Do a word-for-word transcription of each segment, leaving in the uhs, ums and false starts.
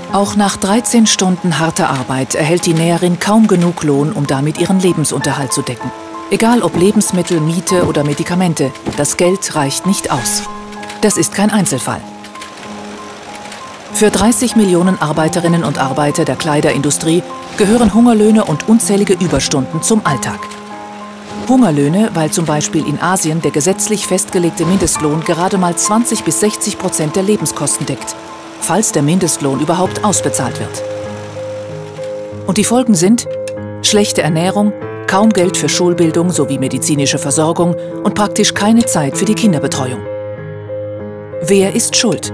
Auch nach dreizehn Stunden harter Arbeit erhält die Näherin kaum genug Lohn, um damit ihren Lebensunterhalt zu decken. Egal ob Lebensmittel, Miete oder Medikamente, das Geld reicht nicht aus. Das ist kein Einzelfall. Für dreißig Millionen Arbeiterinnen und Arbeiter der Kleiderindustrie gehören Hungerlöhne und unzählige Überstunden zum Alltag. Hungerlöhne, weil zum Beispiel in Asien der gesetzlich festgelegte Mindestlohn gerade mal zwanzig bis sechzig Prozent der Lebenskosten deckt, falls der Mindestlohn überhaupt ausbezahlt wird. Und die Folgen sind schlechte Ernährung, kaum Geld für Schulbildung sowie medizinische Versorgung und praktisch keine Zeit für die Kinderbetreuung. Wer ist schuld?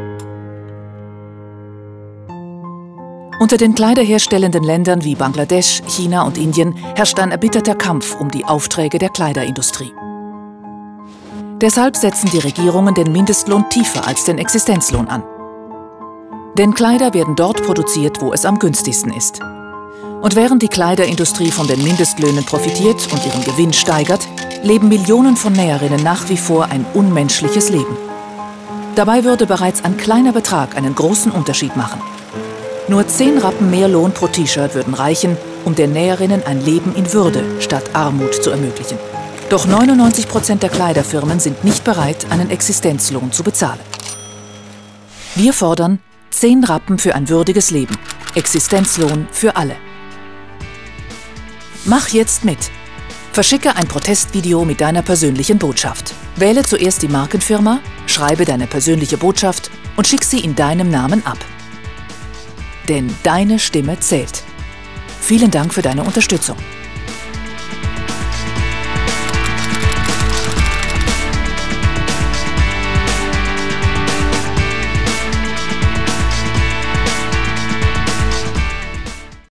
Unter den kleiderherstellenden Ländern wie Bangladesch, China und Indien herrscht ein erbitterter Kampf um die Aufträge der Kleiderindustrie. Deshalb setzen die Regierungen den Mindestlohn tiefer als den Existenzlohn an. Denn Kleider werden dort produziert, wo es am günstigsten ist. Und während die Kleiderindustrie von den Mindestlöhnen profitiert und ihren Gewinn steigert, leben Millionen von Näherinnen nach wie vor ein unmenschliches Leben. Dabei würde bereits ein kleiner Betrag einen großen Unterschied machen. Nur zehn Rappen mehr Lohn pro T-Shirt würden reichen, um den Näherinnen ein Leben in Würde statt Armut zu ermöglichen. Doch neunundneunzig Prozent der Kleiderfirmen sind nicht bereit, einen Existenzlohn zu bezahlen. Wir fordern zehn Rappen für ein würdiges Leben. Existenzlohn für alle. Mach jetzt mit. Verschicke ein Protestvideo mit deiner persönlichen Botschaft. Wähle zuerst die Markenfirma, schreibe deine persönliche Botschaft und schick sie in deinem Namen ab. Denn deine Stimme zählt. Vielen Dank für deine Unterstützung.